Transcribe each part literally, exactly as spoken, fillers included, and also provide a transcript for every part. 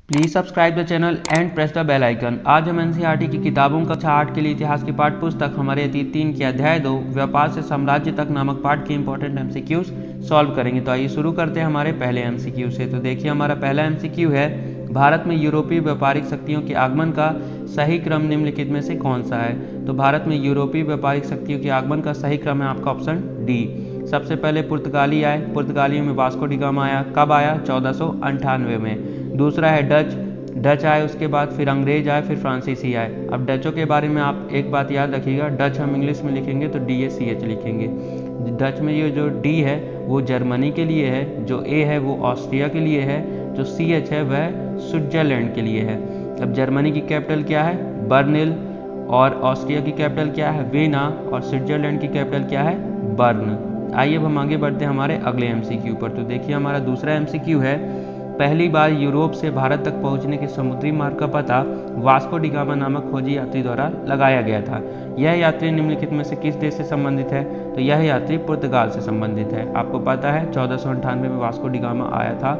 Please subscribe the channel and press the bell icon. आज हम NCERT की किताबों कक्षा आठ के लिए इतिहास की पाठ पुस्तक हमारे अतीत तीन के अध्याय दो व्यापार से साम्राज्य तक नामक पाठ के इंपॉर्टेंट एमसीक्यूज सॉल्व करेंगे। तो आइए शुरू करते हैं हमारे पहले एमसीक्यू से। तो देखिए हमारा पहला एमसीक्यू है, भारत में यूरोपीय व्यापारिक शक्तियों के आगमन का सही क्रम निम्नलिखित में से कौन सा है। तो भारत में यूरोपीय व्यापारिक शक्तियों के आगमन का सही क्रम है आपका ऑप्शन डी। सबसे पहले पुर्तगाली आए, पुर्तगालियों में वास्को डी गामा आया। कब आया? चौदह सौ अंठानवे में। दूसरा है डच, डच आए, उसके बाद फिर अंग्रेज आए, फिर फ्रांसीसी आए। अब डचों के बारे में आप एक बात याद रखिएगा, डच हम इंग्लिश में लिखेंगे तो डी ए सी एच लिखेंगे। डच में ये जो डी है वो जर्मनी के लिए है, जो ए है वो ऑस्ट्रिया के लिए है, जो सी एच है वह स्विट्जरलैंड के लिए है। अब जर्मनी की कैपिटल क्या है? बर्निल, और ऑस्ट्रिया की कैपिटल क्या है? वेना, और स्विट्जरलैंड की कैपिटल क्या है? बर्न। आइए अब हम आगे बढ़ते हैं हमारे अगले एमसीक्यू पर। तो देखिए हमारा दूसरा एमसीक्यू है, पहली बार यूरोप से भारत तक पहुंचने के समुद्री मार्ग का पता वास्को डी गामा नामक खोजी यात्री द्वारा लगाया गया था। यह यात्री निम्नलिखित में से किस देश से संबंधित है? तो यह यात्री पुर्तगाल से संबंधित है। आपको पता है चौदह सौ अंठानवे में वास्को डी गामा आया था,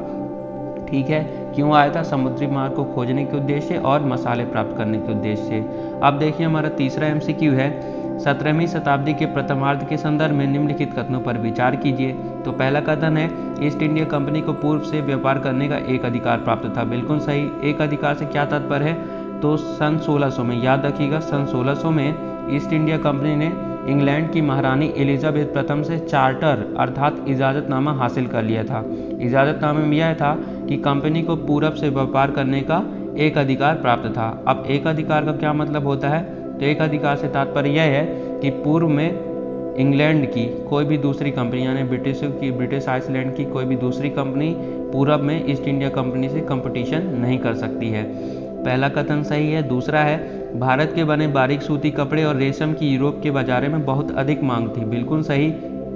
ठीक है। क्यों आया था? समुद्री मार्ग को खोजने के उद्देश्य और मसाले प्राप्त करने के उद्देश्य से। अब देखिए हमारा तीसरा एमसीक्यू है, सत्रहवीं शताब्दी के प्रथमार्ध के संदर्भ में निम्नलिखित कथनों पर विचार कीजिए। तो पहला कथन है, ईस्ट इंडिया कंपनी को पूर्व से व्यापार करने का एक अधिकार प्राप्त था। बिल्कुल सही। एक अधिकार से क्या तात्पर्य है? तो सन सोलह सौ में, याद रखिएगा, सन सोलह सौ में ईस्ट इंडिया कंपनी ने इंग्लैंड की महारानी एलिजाबेथ प्रथम से चार्टर अर्थात इजाजतनामा हासिल कर लिया था। इजाजतनामे में यह था कि कंपनी को पूरब से व्यापार करने का एक अधिकार प्राप्त था। अब एक अधिकार का क्या मतलब होता है? तो एक अधिकार से तात्पर्य यह है कि पूर्व में इंग्लैंड की कोई भी दूसरी कंपनी यानी ब्रिटिश की ब्रिटिश आइसलैंड की कोई भी दूसरी कंपनी पूरब में ईस्ट इंडिया कंपनी से कंपटीशन नहीं कर सकती है। पहला कथन सही है। दूसरा है, भारत के बने बारीक सूती कपड़े और रेशम की यूरोप के बाजारों में बहुत अधिक मांग थी। बिल्कुल सही।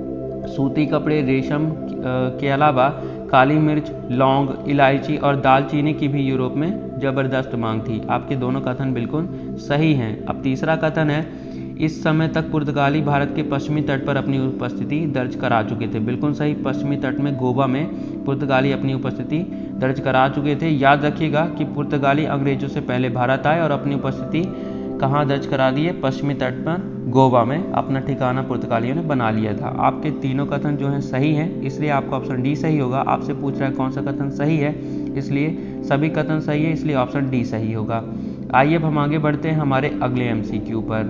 सूती कपड़े, रेशम के अलावा काली मिर्च, लौंग, इलायची और दालचीनी की भी यूरोप में जबरदस्त मांग थी। आपके दोनों कथन बिल्कुल सही हैं। अब तीसरा कथन है, इस समय तक पुर्तगाली भारत के पश्चिमी तट पर अपनी उपस्थिति दर्ज करा चुके थे। बिल्कुल सही। पश्चिमी तट में गोवा में पुर्तगाली अपनी उपस्थिति दर्ज करा चुके थे। याद रखिएगा कि पुर्तगाली अंग्रेजों से पहले भारत आए और अपनी उपस्थिति कहाँ दर्ज करा दिए? पश्चिमी तट पर गोवा में अपना ठिकाना पुर्तगालियों ने बना लिया था। आपके तीनों कथन जो हैं सही हैं, इसलिए आपका ऑप्शन डी सही होगा। आपसे पूछ रहा है कौन सा कथन सही है, इसलिए सभी कथन सही है, इसलिए ऑप्शन डी सही होगा। आइए अब हम आगे बढ़ते हैं हमारे अगले एमसीक्यू पर।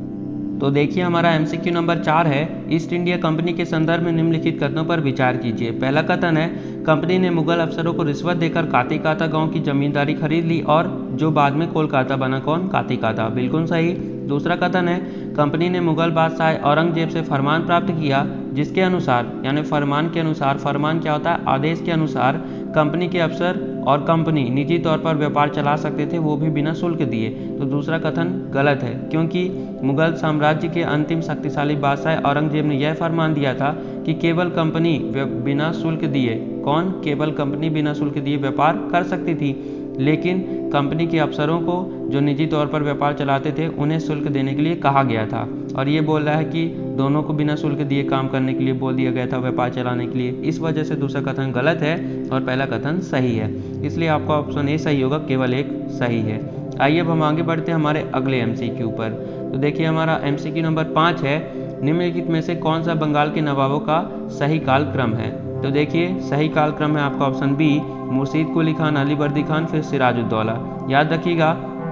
तो देखिए हमारा एमसीक्यू नंबर चार है, ईस्ट इंडिया कंपनी के संदर्भ में निम्नलिखित कथनों पर विचार कीजिए। पहला कथन है, कंपनी ने मुगल अफसरों को रिश्वत देकर कातिकाता गांव की जमींदारी खरीद ली और जो बाद में कोलकाता बना। कौन? कातिकाता। बिल्कुल सही। दूसरा कथन है, कंपनी ने मुगल बादशाह औरंगजेब से फरमान प्राप्त किया जिसके अनुसार, यानी फरमान के अनुसार, फरमान क्या होता है? आदेश के अनुसार कंपनी के अफसर और कंपनी निजी तौर पर व्यापार चला सकते थे, वो भी बिना शुल्क दिए। तो दूसरा कथन गलत है, क्योंकि मुगल साम्राज्य के अंतिम शक्तिशाली बादशाह औरंगजेब ने यह फरमान दिया था कि केवल कंपनी बिना शुल्क दिए, कौन? केवल कंपनी बिना शुल्क दिए व्यापार कर सकती थी, लेकिन कंपनी के अफसरों को जो निजी तौर पर व्यापार चलाते थे उन्हें शुल्क देने के लिए कहा गया था। और ये बोल रहा है कि दोनों को बिना शुल्क दिए काम करने के लिए बोल दिया गया था, व्यापार चलाने के लिए। इस वजह से दूसरा कथन गलत है और पहला कथन सही है, इसलिए आपका ऑप्शन ए सही होगा, केवल एक सही है। आइए अब हम आगे बढ़ते हैं हमारे अगले एमसीक्यू पर। तो देखिए हमारा एमसीक्यू नंबर पाँच है, निम्नलिखित में से कौन सा बंगाल के नवाबों का सही काल क्रम है? तो देखिए सही काल क्रम है आपका ऑप्शन बी, मुर्शीद कुली खान, अली वर्दी खान, फिर सिराजुद्दौला। याद रखिएगा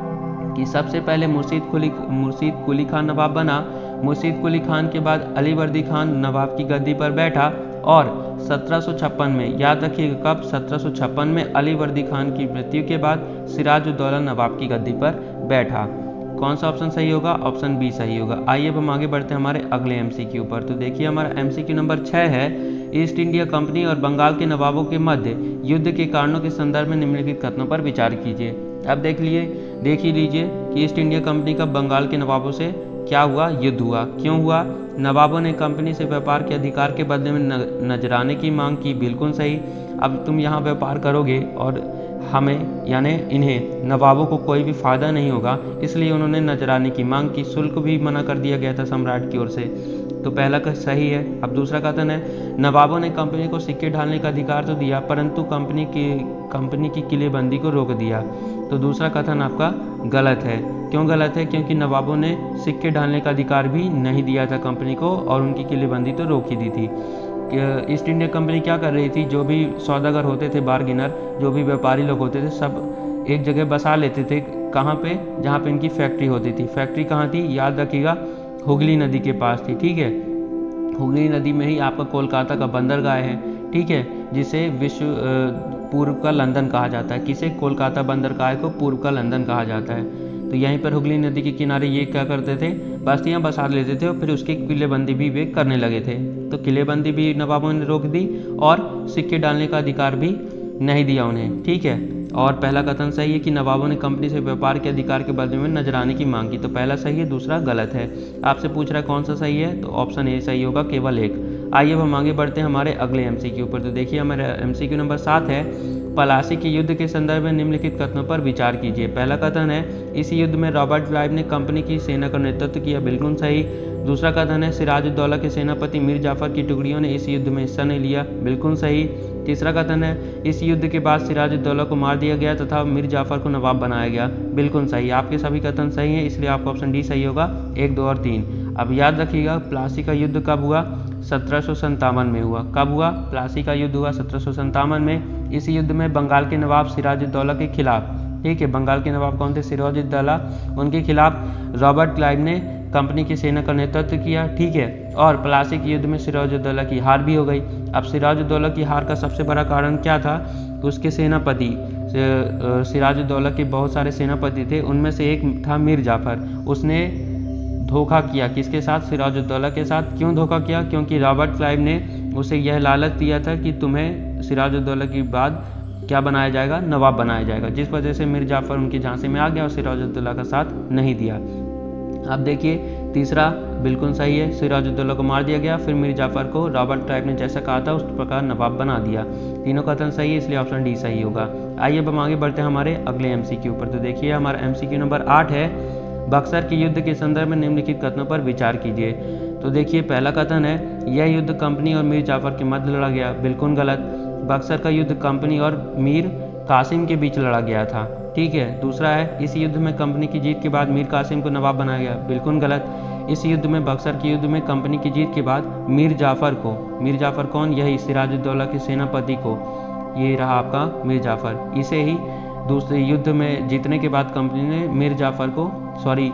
कि सबसे पहले मुर्शीद कुली मुर्शीद कुली खान नवाब बना। मुर्शीद कुली खान के बाद अली वर्दी खान नवाब की गद्दी पर बैठा और सत्रह सौ छप्पन में, याद रखिएगा कब? सत्रह सौ छप्पन में अली वर्दी खान की मृत्यु के बाद सिराजुद्दौला नवाब की गद्दी पर बैठा। कौन सा ऑप्शन सही होगा? ऑप्शन बी सही होगा। आइए अब हम आगे बढ़ते हैं हमारे अगले एमसीक्यू पर। तो देखिए हमारा एमसीक्यू नंबर छः है, ईस्ट इंडिया कंपनी और बंगाल के नवाबों के मध्य युद्ध के कारणों के संदर्भ में निम्नलिखित कथनों पर विचार कीजिए। अब देख लिए देख ही लीजिए कि ईस्ट इंडिया कंपनी का बंगाल के नवाबों से क्या हुआ? युद्ध हुआ। क्यों हुआ? नवाबों ने कंपनी से व्यापार के अधिकार के बदले में नजराने की मांग की। बिल्कुल सही। अब तुम यहाँ व्यापार करोगे और हमें यानी इन्हें नवाबों को कोई भी फायदा नहीं होगा, इसलिए उन्होंने नजराने की मांग की। शुल्क भी मना कर दिया गया था सम्राट की ओर से। तो पहला का सही है। अब दूसरा कथन है नवाबों ने कंपनी को सिक्के ढालने का अधिकार तो दिया परंतु कंपनी की कंपनी की किलेबंदी को रोक दिया। तो दूसरा कथन आपका गलत है। क्यों गलत है? क्योंकि नवाबों ने सिक्के ढालने का अधिकार भी नहीं दिया था कंपनी को और उनकी किलेबंदी तो रोक ही दी थी। ईस्ट इंडिया कंपनी क्या कर रही थी, जो भी सौदागर होते थे, बार्गिनर, जो भी व्यापारी लोग होते थे, सब एक जगह बसा लेते थे। कहाँ पे? जहाँ पे इनकी फैक्ट्री होती थी। फैक्ट्री कहाँ थी? याद रखिएगा, हुगली नदी के पास थी। ठीक है, हुगली नदी में ही आपका कोलकाता का बंदरगाह है। ठीक है, जिसे विश्व पूर्व का लंदन कहा जाता है। किसे? कोलकाता बंदरगाह को पूर्व का लंदन कहा जाता है। तो यहीं पर हुगली नदी के किनारे ये क्या करते थे, बस्तियां बसा लेते थे और फिर उसकी किलेबंदी भी वे करने लगे थे। तो किलेबंदी भी नवाबों ने रोक दी और सिक्के डालने का अधिकार भी नहीं दिया उन्हें। ठीक है, और पहला कथन सही है कि नवाबों ने कंपनी से व्यापार के अधिकार के बदले में नजराने की मांग की। तो पहला सही है, दूसरा गलत है। आपसे पूछ रहा है कौन सा सही है, तो ऑप्शन ए सही होगा, केवल एक। आइए अब हम आगे बढ़ते हैं हमारे अगले एमसीक्यू पर। तो देखिए हमारा एमसीक्यू नंबर सात है, पलासी के युद्ध के संदर्भ में निम्नलिखित कथनों पर विचार कीजिए। पहला कथन है इस युद्ध में रॉबर्ट क्लाइव ने कंपनी की सेना का नेतृत्व किया, बिल्कुल सही। दूसरा कथन है सिराजुद्दौला के सेनापति मीर जाफर की टुकड़ियों ने इस युद्ध में हिस्सा नहीं लिया, बिल्कुल सही। तीसरा कथन है इस युद्ध के बाद सिराजुद्दौला को मार दिया गया तथा मीर जाफर को नवाब बनाया गया, बिल्कुल सही। आपके सभी कथन सही हैं, इसलिए आपका ऑप्शन डी सही होगा, एक, दो और तीन। अब याद रखिएगा प्लासी का युद्ध कब हुआ? सत्रह सौ संतावन में हुआ। कब हुआ? प्लासी का युद्ध हुआ सत्रह सौ संतावन में। इस युद्ध में बंगाल के नवाब सिराजुद्दौला के खिलाफ, ठीक है, बंगाल के नवाब कौन थे? सिराजुद्दौला, उनके खिलाफ रॉबर्ट क्लाइव ने कंपनी की सेना का नेतृत्व किया। ठीक है, और प्लासी के युद्ध में सिराजुद्दौला की हार भी हो गई। अब सिराजुद्दौला की हार का सबसे बड़ा कारण क्या था? उसके सेनापति, सिराजुद्दौला के बहुत सारे सेनापति थे, उनमें से एक था मीर जाफर। उसने धोखा किया, किसके साथ? सिराजुद्दौला के साथ। क्यों धोखा किया? क्योंकि रॉबर्ट क्लाइव ने उसे यह लालच दिया था कि तुम्हें सिराजुद्दौला के बाद क्या बनाया जाएगा? नवाब बनाया जाएगा, जिस वजह से मीर जाफर उनकी झांसे में आ गया और सिराजुद्दौला का साथ नहीं दिया। अब देखिए तीसरा बिल्कुल सही है, सिराजुद्दौला को मार दिया गया, फिर मीर जाफर को रॉबर्ट क्लाइव ने जैसा कहा था उस प्रकार नवाब बना दिया। तीनों कथन सही है, इसलिए ऑप्शन डी सही होगा। आइए अब हम आगे बढ़ते हैं हमारे अगले एमसीक्यू पर। तो देखिए हमारा एमसीक्यू नंबर आठ है, बक्सर के युद्ध के संदर्भ में निम्नलिखित कथनों पर विचार कीजिए। तो देखिए पहला कथन है यह युद्ध कंपनी और मीर जाफर के मध्य लड़ा गया, बिल्कुल गलत। बक्सर का युद्ध कंपनी और मीर कासिम के बीच लड़ा गया था। ठीक है, दूसरा है इस युद्ध में कंपनी की जीत के बाद मीर कासिम को नवाब बनाया गया, बिल्कुल गलत। इस युद्ध में, बक्सर के युद्ध में कंपनी की जीत के बाद मीर जाफर को, मीर जाफर कौन? यही सिराजुद्दौला के सेनापति को, ये रहा आपका मीर जाफर, इसे ही दूसरे युद्ध में जीतने के बाद कंपनी ने मीर जाफर को, सॉरी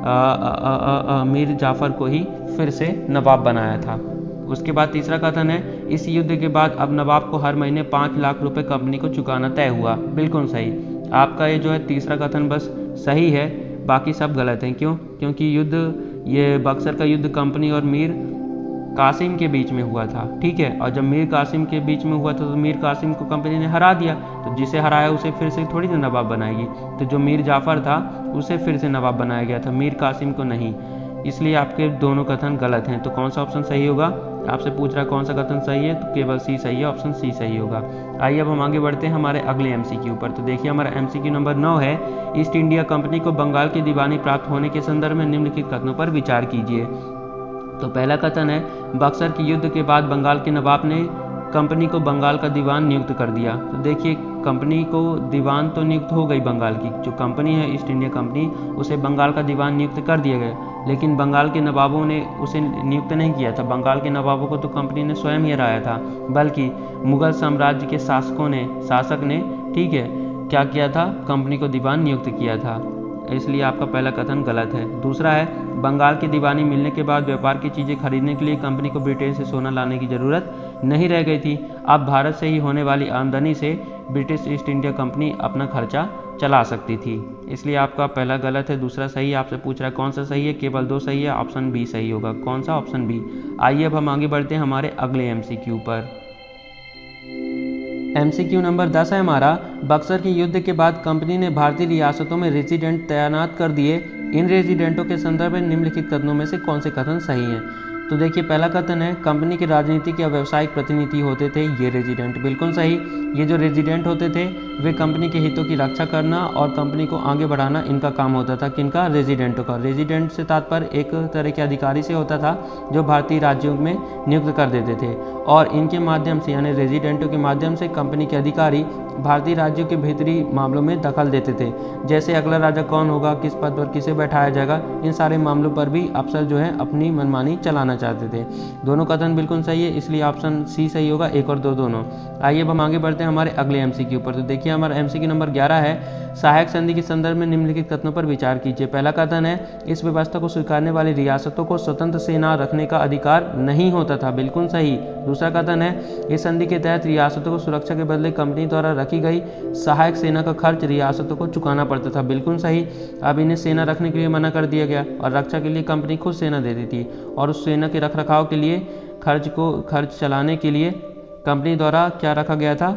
मीर जाफर को ही फिर से नवाब बनाया था। उसके बाद तीसरा कथन है इस युद्ध के बाद अब नवाब को हर महीने पाँच लाख रुपए कंपनी को चुकाना तय हुआ, बिल्कुल सही। आपका ये जो है तीसरा कथन बस सही है, बाकी सब गलत हैं। क्यों? क्योंकि युद्ध, ये बक्सर का युद्ध कंपनी और मीर कासिम के बीच में हुआ था। ठीक है, और जब मीर कासिम के बीच में हुआ था तो मीर कासिम को कंपनी ने हरा दिया, तो जिसे हराया उसे फिर से थोड़ी ना नवाब बनाएगी। तो जो मीर जाफर था उसे फिर से नवाब बनाया गया था, मीर कासिम को नहीं। इसलिए आपके दोनों कथन गलत हैं। तो कौन सा ऑप्शन सही होगा? आपसे पूछ रहा है कौन सा कथन सही है, तो केवल सी सही है, ऑप्शन सी सही होगा। आइए अब हम आगे बढ़ते हैं हमारे अगले एमसीक्यू पर। तो देखिए हमारा एमसीक्यू नंबर नौ है, ईस्ट इंडिया कंपनी को बंगाल की दीवानी प्राप्त होने के संदर्भ में निम्नलिखित कथनों पर विचार कीजिए। तो पहला कथन है बक्सर के युद्ध के बाद बंगाल के नवाब ने कंपनी को बंगाल का दीवान नियुक्त कर दिया। तो देखिए कंपनी को दीवान तो नियुक्त हो गई, बंगाल की जो कंपनी है ईस्ट इंडिया कंपनी, उसे बंगाल का दीवान नियुक्त कर दिया गया, लेकिन बंगाल के नवाबों ने उसे नियुक्त नहीं किया था। बंगाल के नवाबों को तो कंपनी ने स्वयं ही हराया था, बल्कि मुगल साम्राज्य के शासकों ने शासक ने ठीक है क्या किया था? कंपनी को दीवान नियुक्त किया था। इसलिए आपका पहला कथन गलत है। दूसरा है बंगाल की दीवानी मिलने के बाद व्यापार की चीज़ें खरीदने के लिए कंपनी को ब्रिटेन से सोना लाने की ज़रूरत नहीं रह गई थी। अब भारत से ही होने वाली आमदनी से ब्रिटिश ईस्ट इंडिया कंपनी अपना खर्चा चला सकती थी। इसलिए आपका पहला गलत है, दूसरा सही है। आपसे पूछ रहा है कौन सा सही है, केवल दो सही है, ऑप्शन बी सही होगा। कौन सा? Option B. आइए अब हम आगे बढ़ते हैं हमारे अगले एमसीक्यू पर। एमसीक्यू नंबर दस है हमारा, बक्सर के युद्ध के बाद कंपनी ने भारतीय रियासतों में रेजिडेंट तैनात कर दिए। इन रेजिडेंटों के संदर्भ में निम्नलिखित कथनों में से कौन से कथन सही हैं? तो देखिए पहला कथन है कंपनी के राजनीतिक या व्यावसायिक प्रतिनिधि होते थे ये रेजिडेंट, बिल्कुल सही। ये जो रेजिडेंट होते थे वे कंपनी के हितों की रक्षा करना और कंपनी को आगे बढ़ाना इनका काम होता था। किनका? रेजिडेंटों का। रेजिडेंट से तात्पर्य एक तरह के अधिकारी से होता था जो भारतीय राज्यों में नियुक्त कर देते थे और इनके माध्यम से यानी रेजिडेंटों के माध्यम से कंपनी के अधिकारी भारतीय राज्यों के भीतरी मामलों में दखल देते थे। जैसे अगला राजा कौन होगा, किस पद पर किसे बैठाया जाएगा, इन सारे मामलों पर भी अफसर जो है अपनी मनमानी चलाना चाहते थे। दोनों कथन बिल्कुल सही है, इसलिए ऑप्शन सी सही होगा, एक और दो दोनों। आइए अब हम आगे बढ़ते हैं हमारे अगले एमसीक्यू पर। तो देखिए हमारा एमसीक्यू नंबर ग्यारह है सहायक संधि के संदर्भ में निम्नलिखित कथनों पर विचार कीजिए। पहला कथन है इस व्यवस्था को स्वीकारने वाली रियासतों को स्वतंत्र सेना रखने का अधिकार नहीं होता था, बिल्कुल सही। दूसरा कथन है इस संधि के तहत रियासतों को सुरक्षा के बदले कंपनी द्वारा रखी गई सहायक सेना का खर्च रियासतों को चुकाना पड़ता था, बिल्कुल सही। अब इन्हें सेना रखने के लिए मना कर दिया गया और रक्षा के लिए कंपनी खुद सेना देती थी और उस सेना के रखरखाव के लिए खर्च को खर्च चलाने के लिए कंपनी द्वारा क्या रखा गया था,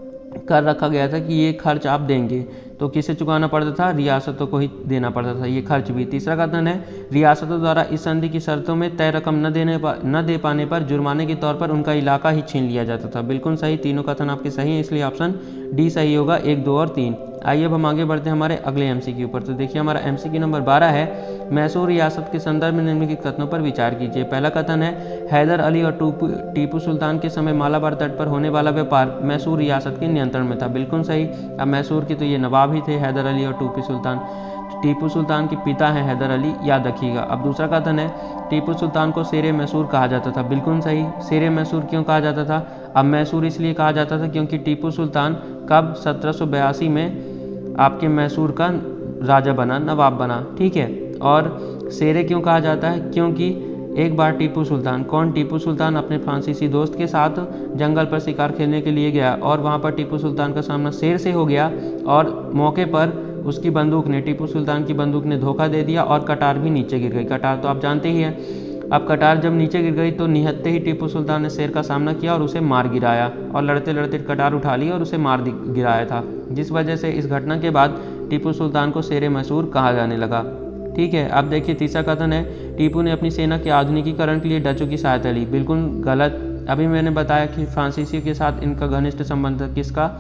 कर रखा गया था कि ये खर्च आप देंगे। तो किसे चुकाना पड़ता था? रियासतों को ही देना पड़ता था ये खर्च भी। तीसरा कथन है रियासतों द्वारा इस संधि की शर्तों में तय रकम न देने पर न दे पाने पर जुर्माने के तौर पर उनका इलाका ही छीन लिया जाता था, बिल्कुल सही। तीनों कथन आपके सही हैं, इसलिए ऑप्शन डी सही होगा, एक, दो और तीन। आइए अब हम आगे बढ़ते हैं हमारे अगले एमसीक्यू पर। तो देखिए हमारा एमसीक्यू नंबर बारह है मैसूर रियासत के संदर्भ में निम्नलिखित कथनों पर विचार कीजिए। पहला कथन है हैदर अली और टीपू सुल्तान के समय मालाबार तट पर होने वाला व्यापार मैसूर रियासत के नियंत्रण में था, बिल्कुल सही। अब मैसूर के तो ये नवाब ही थे हैदर अली और टीपू सुल्तान। टीपू सुल्तान के पिता हैं हैदर अली, याद रखिएगा। अब दूसरा कथन है टीपू सुल्तान को शेरे मैसूर कहा जाता था, बिल्कुल सही। शेरे मैसूर क्यों कहा जाता था? अब मैसूर इसलिए कहा जाता था क्योंकि टीपू सुल्तान कब सत्रह सौ बयासी में आपके मैसूर का राजा बना, नवाब बना, ठीक है। और शेरे क्यों कहा जाता है? क्योंकि एक बार टीपू सुल्तान, कौन? टीपू सुल्तान अपने फ्रांसीसी दोस्त के साथ जंगल पर शिकार खेलने के लिए गया और वहाँ पर टीपू सुल्तान का सामना शेर से हो गया और मौके पर उसकी बंदूक ने, टीपू सुल्तान की बंदूक ने धोखा दे दिया और कटार भी नीचे गिर गई। कटार तो आप जानते ही हैं। अब कटार जब नीचे गिर गई तो निहत्ते ही टीपू सुल्तान ने शेर का सामना किया और उसे मार गिराया और लड़ते लड़ते कटार उठा ली और उसे मार गिराया था, जिस वजह से इस घटना के बाद टीपू सुल्तान को शेरे मैसूर कहा जाने लगा, ठीक है। अब देखिए तीसरा कथन है टीपू ने अपनी सेना के आधुनिकीकरण के लिए डचों की सहायता ली, बिल्कुल गलत। अभी मैंने बताया कि फ्रांसीसी के साथ इनका घनिष्ठ संबंध है, किसका?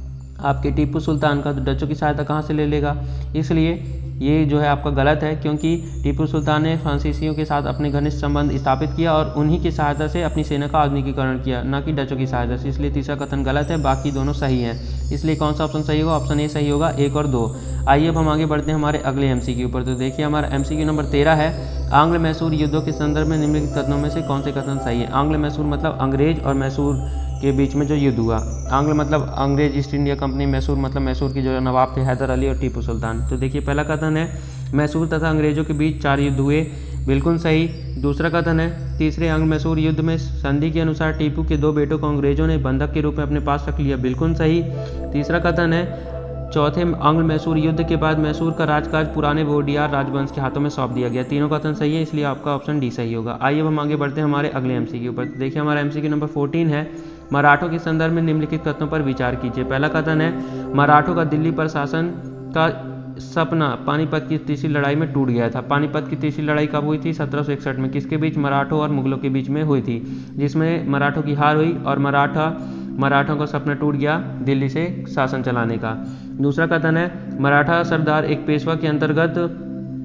आपके टीपू सुल्तान का। तो डचों की सहायता कहाँ से ले लेगा? इसलिए ये जो है आपका गलत है, क्योंकि टीपू सुल्तान ने फ्रांसीसियों के साथ अपने घनिष्ठ संबंध स्थापित किया और उन्हीं की सहायता से अपनी सेना का आधुनिकीकरण किया, ना कि डचों की सहायता से। इसलिए तीसरा कथन गलत है, बाकी दोनों सही हैं। इसलिए कौन सा ऑप्शन सही होगा? ऑप्शन ए सही होगा, एक और दो। आइए अब हम आगे बढ़ते हैं हमारे अगले एमसीक्यू पर। तो देखिए हमारा एमसीक्यू नंबर तेरह है आंग्ल मैसूर युद्धों के संदर्भ में निम्नलिखित कथनों में से कौन से कथन सही है? आंग्ल मैसूर मतलब अंग्रेज और मैसूर के बीच में जो युद्ध हुआ। आंग्ल मतलब अंग्रेज ईस्ट इंडिया कंपनी, मैसूर मतलब मैसूर की जो नवाब थे हैदर अली और टीपू सुल्तान। तो देखिए पहला कथन है मैसूर तथा अंग्रेजों के बीच चार युद्ध हुए, बिल्कुल सही। दूसरा कथन है तीसरे आंग्ल मैसूर युद्ध में संधि के अनुसार टीपू के दो बेटों को अंग्रेजों ने बंधक के रूप में अपने पास रख लिया, बिल्कुल सही। तीसरा कथन है चौथे आंग्ल मैसूर युद्ध के बाद मैसूर का राजकाज पुराने वोडियार राजवंश के हाथों में सौंप दिया गया। तीनों कथन सही है, इसलिए आपका ऑप्शन डी सही होगा। आइए अब हम आगे बढ़ते हैं हमारे अगले एमसीक्यू पर। देखिए हमारा एमसीक्यू नंबर चौदह है मराठों के संदर्भ में निम्नलिखित कथनों पर विचार कीजिए। पहला कथन है मराठों का दिल्ली पर शासन का सपना पानीपत की तीसरी लड़ाई में टूट गया था। पानीपत की तीसरी लड़ाई कब हुई थी? सत्रह सौ इकसठ में। किसके बीच? मराठों और मुगलों के बीच में हुई थी, जिसमें मराठों की हार हुई और मराठा मराठों का सपना टूट गया दिल्ली से शासन चलाने का। दूसरा कथन है मराठा सरदार एक पेशवा के अंतर्गत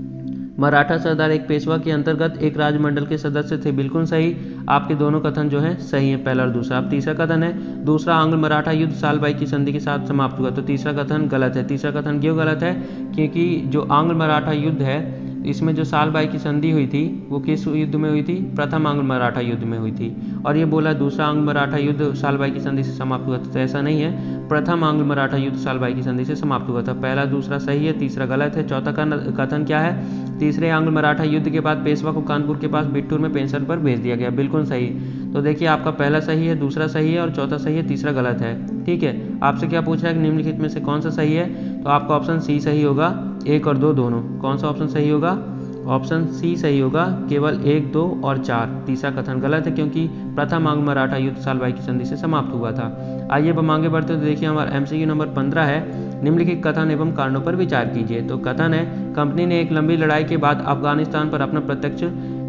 मराठा सरदार एक पेशवा के अंतर्गत एक राजमंडल के सदस्य थे, बिल्कुल सही। आपके दोनों कथन जो है सही है, पहला और दूसरा। अब तीसरा कथन है दूसरा आंग्ल मराठा युद्ध सालबाई की संधि के साथ समाप्त हुआ। तो तीसरा कथन गलत है। तीसरा कथन क्यों गलत है? क्योंकि जो आंग्ल मराठा युद्ध है इसमें जो सालबाई की संधि हुई थी वो किस युद्ध में हुई थी? प्रथम आंग्ल मराठा युद्ध में हुई थी। और ये बोला दूसरा आंग्ल मराठा युद्ध सालबाई की संधि से समाप्त हुआ था, तो ऐसा नहीं है। प्रथम आंग्ल मराठा युद्ध सालबाई की संधि से समाप्त हुआ था। पहला दूसरा सही है, तीसरा गलत है। चौथा कथन क्या है? तीसरे आंग्ल मराठा युद्ध के बाद पेशवा को कानपुर के पास बिट्टूर में पेंशन पर भेज दिया गया, बिल्कुल सही। तो देखिए आपका पहला सही है, दूसरा सही है और चौथा सही है, तीसरा गलत है, ठीक है। आपसे क्या पूछा है कि निम्नलिखित में से कौन सा सही है? तो आपका ऑप्शन सी सही होगा, एक और दो दोनों। कौन सा ऑप्शन सही होगा? ऑप्शन सी सही होगा, केवल एक, दो और चार। तीसरा कथन गलत है क्योंकि प्रथम आंग्ल मराठा युद्ध सालबाई की संधि से समाप्त हुआ था। आइए अब हम आगे बढ़ते तो देखिए हमारा एमसीक्यू नंबर पंद्रह है निम्नलिखित कथन एवं कारणों पर विचार कीजिए। तो कथन है कंपनी ने एक लंबी लड़ाई के बाद अफगानिस्तान पर अपना प्रत्यक्ष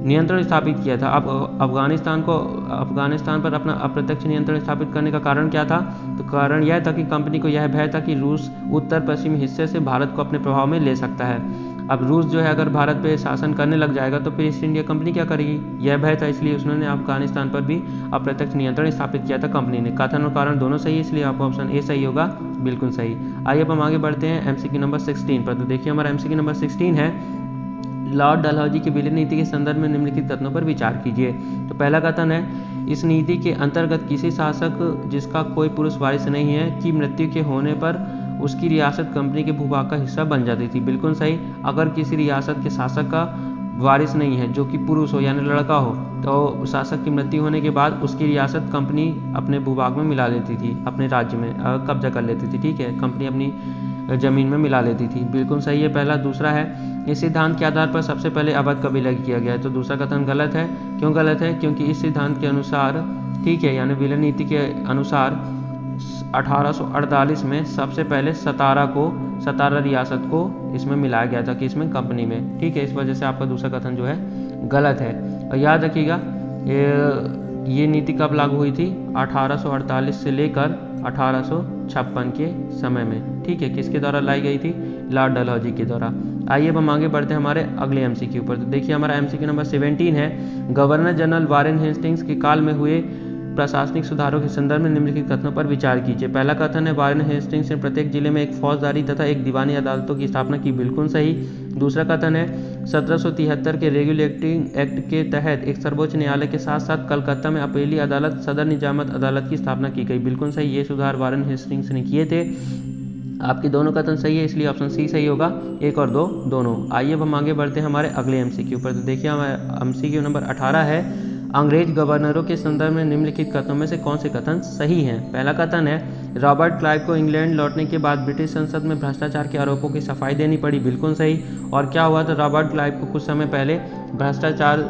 नियंत्रण स्थापित किया था। अब अफगानिस्तान को अफगानिस्तान पर अपना अप्रत्यक्ष नियंत्रण स्थापित करने का कारण क्या था? तो कारण यह था कि कंपनी को यह भय था कि रूस उत्तर पश्चिमी हिस्से से भारत को अपने प्रभाव में ले सकता है। अब रूस जो है अगर भारत पे शासन करने लग जाएगा तो फिर ईस्ट इंडिया कंपनी क्या करेगी? यह भय था, इसलिए उसने अफगानिस्तान पर भी अप्रत्यक्ष नियंत्रण स्थापित किया था कंपनी ने। कथन और कारण दोनों सही है, इसलिए आपका ऑप्शन ए सही होगा, बिल्कुल सही। आइए अब हम आगे बढ़ते हैं एमसीक्यू नंबर सोलह पर। तो देखिए हमारा एमसीक्यू नंबर सोलह है, लॉर्ड डलहौजी की विलय नीति के संदर्भ में निम्नलिखित कथनों पर विचार कीजिए। तो पहला कथन है, इस नीति के अंतर्गत किसी शासक जिसका कोई पुरुष वारिस नहीं है की मृत्यु के होने पर उसकी रियासत कंपनी के भूभाग का हिस्सा बन जाती थी। बिल्कुल सही। अगर किसी रियासत के शासक का वारिस नहीं है जो कि पुरुष हो यानी लड़का हो, तो शासक की मृत्यु होने के बाद उसकी रियासत कंपनी अपने भूभाग में मिला लेती थी, अपने राज्य में कब्जा कर लेती थी। ठीक है, कंपनी अपनी जमीन में मिला लेती थी। बिल्कुल सही है पहला। दूसरा है, इस सिद्धांत के आधार पर सबसे पहले अवध का विलय किया गया है। तो दूसरा कथन गलत है। क्यों गलत है? क्योंकि इस सिद्धांत के अनुसार, ठीक है, यानी विलय नीति के अनुसार अठारह सौ अड़तालीस में सबसे पहले सतारा को सतारा रियासत को इसमें मिलाया गया था कि इसमें कंपनी में। ठीक है, इस वजह से आपका दूसरा कथन जो है गलत है। और याद रखिएगा ये, ये नीति कब लागू हुई थी? अठारह सौ अड़तालीस से लेकर अठारह सौ छप्पन के समय में। ठीक है, किसके द्वारा लाई गई थी? लॉर्ड डलहौजी के द्वारा। आइए अब हम आगे बढ़ते हैं हमारे अगले एमसीक्यू पर। तो देखिए हमारा एमसीक्यू नंबर सत्रह है, गवर्नर जनरल वारेन हेस्टिंग्स के काल में हुए प्रशासनिक सुधारों के संदर्भ में निम्नलिखित कथनों पर विचार कीजिए। पहला कथन है, वारेन हेस्टिंग्स ने प्रत्येक जिले में एक फौजदारी तथा एक दीवानी अदालतों की स्थापना की। बिल्कुल सही। दूसरा कथन है, सत्रह सौ तिहत्तर के रेगुलेटिंग एक्ट के तहत एक सर्वोच्च न्यायालय के साथ साथ कलकत्ता में अपीली अदालत, सदर निजामत अदालत की स्थापना की गई। बिल्कुल सही। ये सुधार वारेन हेस्टिंग्स ने किए थे। आपके दोनों कथन सही है, इसलिए ऑप्शन सी सही होगा, एक और दो दोनों। आइए अब हम आगे बढ़ते हैं हमारे अगले एमसीक्यू पर। तो देखिए हमारा एमसीक्यू नंबर अठारह है, अंग्रेज गवर्नरों के संदर्भ में निम्नलिखित कथनों में से कौन से कथन सही हैं? पहला कथन है, रॉबर्ट क्लाइव को इंग्लैंड लौटने के बाद ब्रिटिश संसद में भ्रष्टाचार के आरोपों की सफाई देनी पड़ी। बिल्कुल सही। और क्या हुआ था? रॉबर्ट क्लाइव को कुछ समय पहले भ्रष्टाचार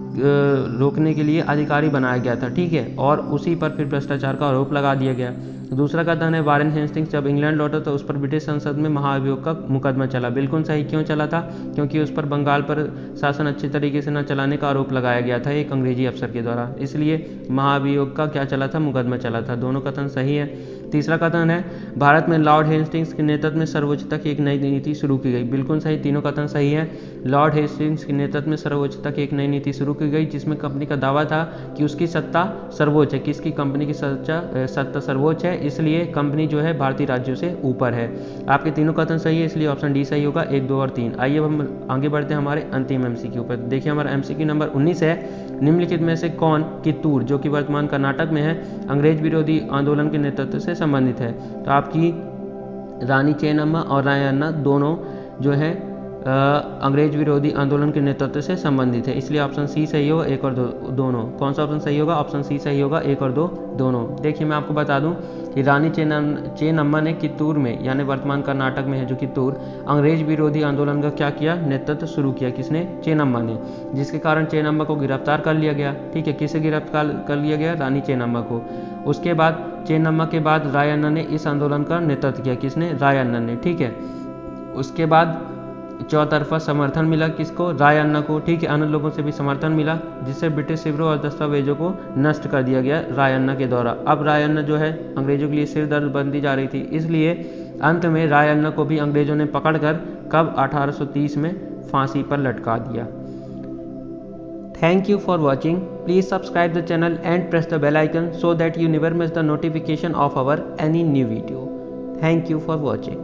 रोकने के लिए अधिकारी बनाया गया था। ठीक है, और उसी पर फिर भ्रष्टाचार का आरोप लगा दिया गया। दूसरा कथन है, वारेन हेस्टिंग्स जब इंग्लैंड लौटा तो उस पर ब्रिटिश संसद में महाअभियोग का मुकदमा चला। बिल्कुल सही। क्यों चला था? क्योंकि उस पर बंगाल पर शासन अच्छे तरीके से न चलाने का आरोप लगाया गया था एक अंग्रेजी अफसर के द्वारा, इसलिए महाअभियोग का क्या चला था? मुकदमा चला था। दोनों कथन सही है। तीसरा कथन है, भारत में लॉर्ड हेस्टिंग्स के नेतृत्व में सर्वोच्चता की एक नई नीति शुरू की गई। बिल्कुल सही। तीनों कथन सही है। लॉर्ड हेस्टिंग्स के नेतृत्व में सर्वोच्चता की एक नई नीति शुरू की गई जिसमें कंपनी का दावा था कि उसकी सत्ता सर्वोच्च है। किसकी? कंपनी की सच्चा सत्ता सर्वोच्च है, इसलिए कंपनी जो है भारतीय राज्यों से ऊपर है। आपके तीनों कथन सही है, इसलिए ऑप्शन डी सही होगा, एक, दो और तीन। आइए अब हम आगे बढ़ते हैं हमारे अंतिम एमसीक्यू पर। देखिए हमारा एमसीक्यू नंबर उन्नीस है, निम्नलिखित में से कौन कित्तूर, जो कि वर्तमान कर्नाटक में है, अंग्रेज विरोधी आंदोलन के नेतृत्व से संबंधित है? तो आपकी रानी चेन्नम्मा और रायन्ना दोनों जो है अंग्रेज विरोधी आंदोलन के नेतृत्व से संबंधित है, इसलिए ऑप्शन सी सही होगा, एक और दो दोनों। कौन सा ऑप्शन सही होगा? ऑप्शन सी सही होगा, एक और दो दोनों। देखिए मैं आपको बता दूं कि रानी चेन्नम्मा ने कित्तूर में, यानी वर्तमान कर्नाटक में है जो कित्तूर, अंग्रेज विरोधी आंदोलन का क्या किया? नेतृत्व शुरू किया। किसने? चेन्नम्मा ने, जिसके कारण चेन्नम्मा को गिरफ्तार कर लिया गया। ठीक है, किसे गिरफ्तार कर लिया गया? रानी चेन्नम्मा को। उसके बाद चेन्नम्मा के बाद रायन्ना ने इस आंदोलन का नेतृत्व किया। किसने? रायन्ना ने। ठीक है, उसके बाद चौतरफा समर्थन मिला किसको? रायन्ना को। ठीक है, अन्य लोगों से भी समर्थन मिला, जिससे ब्रिटिश शिविरों और दस्तावेजों को नष्ट कर दिया गया रायन्ना के द्वारा। अब रायन्ना जो है अंग्रेजों के लिए सिर दर्द बनती जा रही थी, इसलिए अंत में रायन्ना को भी अंग्रेजों ने पकड़कर कब? अठारह सौ तीस में फांसी पर लटका दिया। Thank you for watching. Please subscribe the channel and press the bell icon so that you never miss the notification of our any new video. Thank you for watching.